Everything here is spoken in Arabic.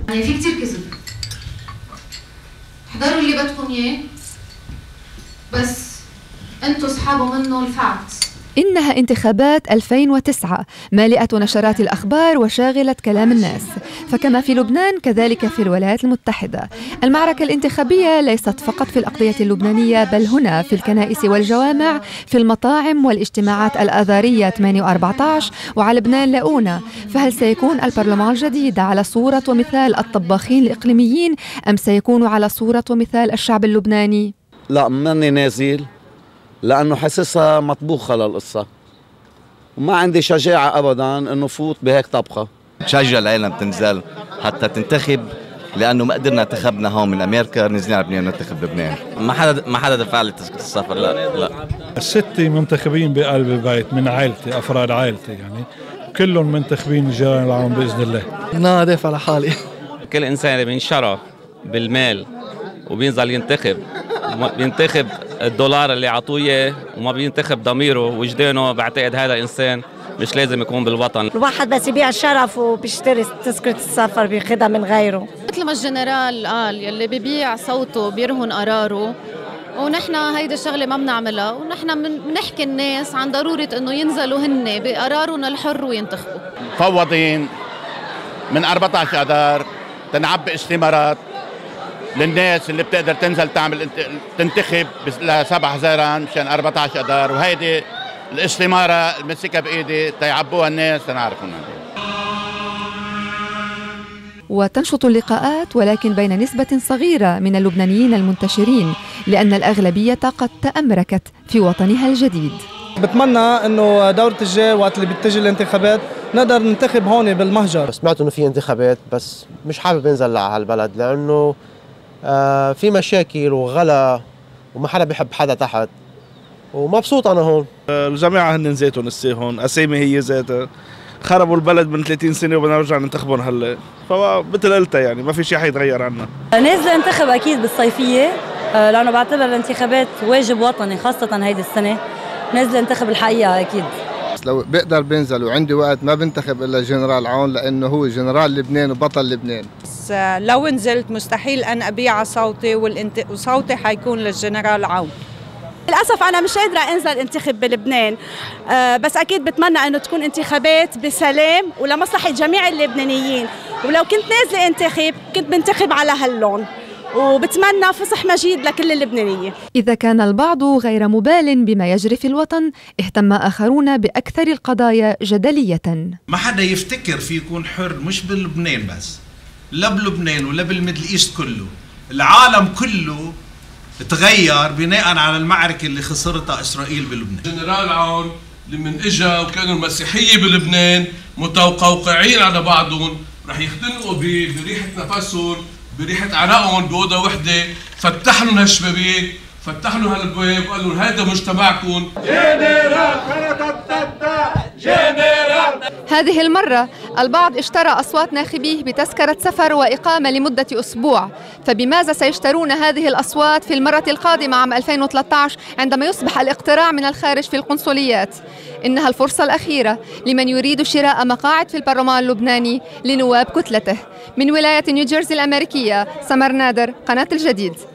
يعني في كتير كذب. احضروا اللي بدكم اياه، بس انتوا اصحابه منه الفعت. إنها انتخابات 2009 مالئة نشرات الأخبار وشاغلة كلام الناس، فكما في لبنان كذلك في الولايات المتحدة. المعركة الانتخابية ليست فقط في الأقضية اللبنانية، بل هنا في الكنائس والجوامع، في المطاعم والاجتماعات الآذارية 8 و14 وعلى لبنان لؤونة. فهل سيكون البرلمان الجديد على صورة ومثال الطباخين الإقليميين، أم سيكون على صورة ومثال الشعب اللبناني؟ لا، ماني نازل لأنه حاسسها مطبوخة للقصة، وما عندي شجاعة أبداً إنه فوت بهيك طبخة. بشجع العالم تنزل حتى تنتخب، لأنه ما قدرنا انتخبنا هون من أمريكا، نزلنا على لبنان ننتخب بلبنان. ما حدا دفع لي تذكرة السفر، لا. 6 منتخبين بقلب البيت من عائلتي، أفراد عائلتي يعني، كلهم منتخبين الجيران العام بإذن الله. أنا دافع لحالي. كل إنسان اللي بينشرى بالمال وبينزل ينتخب الدولار اللي عطوه اياه وما بينتخب ضميره ووجدانه، بعتقد هذا انسان مش لازم يكون بالوطن. الواحد بس يبيع الشرف وبيشتري تذكرة السفر بياخدها من غيره. مثل ما الجنرال قال، يلي بيبيع صوته بيرهن قراره، ونحن هيدي الشغله ما بنعملها، ونحن بنحكي الناس عن ضروره انه ينزلوا هن بقرارهم الحر وينتخبوا. مفوضين من 14 اذار تنعبي استمارات للناس اللي بتقدر تنزل تنتخب ل 7 حزيران مشان 14 اذار، وهيدي الاستماره المسكها بايدي تيعبوها الناس تنعرفهم. وتنشط اللقاءات، ولكن بين نسبة صغيرة من اللبنانيين المنتشرين، لأن الأغلبية قد تأمركت في وطنها الجديد. بتمنى انه دورة الجاي وقت اللي بتجي الانتخابات نقدر ننتخب هون بالمهجر. سمعت انه في انتخابات، بس مش حابب انزل على هالبلد لانه في مشاكل وغلا وما حدا بيحب حدا تحت، ومبسوط انا هون. الجماعه هن ذاتهم هون اسامي هي ذاتها، خربوا البلد من 30 سنه وبدنا نرجع ننتخبهم هلا، فمثل قلتها يعني ما في شيء حيتغير عنا. نازله انتخب اكيد بالصيفيه، لانه بعتبر الانتخابات واجب وطني، خاصه هيدي السنه نازله انتخب الحقيقه اكيد. لو بقدر بنزل وعندي وقت ما بنتخب الا جنرال عون، لانه هو جنرال لبنان وبطل لبنان. بس لو نزلت مستحيل ان ابيع صوتي، وصوتي حيكون للجنرال عون. للأسف أنا مش قادرة أنزل انتخب بلبنان، بس أكيد بتمنى أنه تكون انتخابات بسلام ولمصلحة جميع اللبنانيين، ولو كنت نازلة انتخب كنت بنتخب على هاللون، وبتمنى فصح مجيد لكل اللبنانية. إذا كان البعض غير مبال بما يجري في الوطن، اهتم آخرون بأكثر القضايا جدلية. ما حدا يفتكر في يكون حر، مش بلبنان بس، لا بلبنان ولا بالميدل إيست كله، العالم كله تغير بناء على المعركة اللي خسرتها إسرائيل بلبنان. جنرال عون لمن إجا وكانوا المسيحية بلبنان متوقعين على بعضهم، رح يختنقوا بريحة نفسهم، بريحة عرقهم بأوضة وحدة، فتح لهم هالشبابيك، فتح لهم هالابواب وقال لهم هذا مجتمعكم. جنرال جنرال. هذه المرة البعض اشترى أصوات ناخبيه بتذكرة سفر وإقامة لمدة أسبوع، فبماذا سيشترون هذه الأصوات في المرة القادمة عام 2013 عندما يصبح الاقتراع من الخارج في القنصليات؟ إنها الفرصة الأخيرة لمن يريد شراء مقاعد في البرلمان اللبناني لنواب كتلته. من ولاية نيوجيرسي الأمريكية، سمر نادر، قناة الجديد.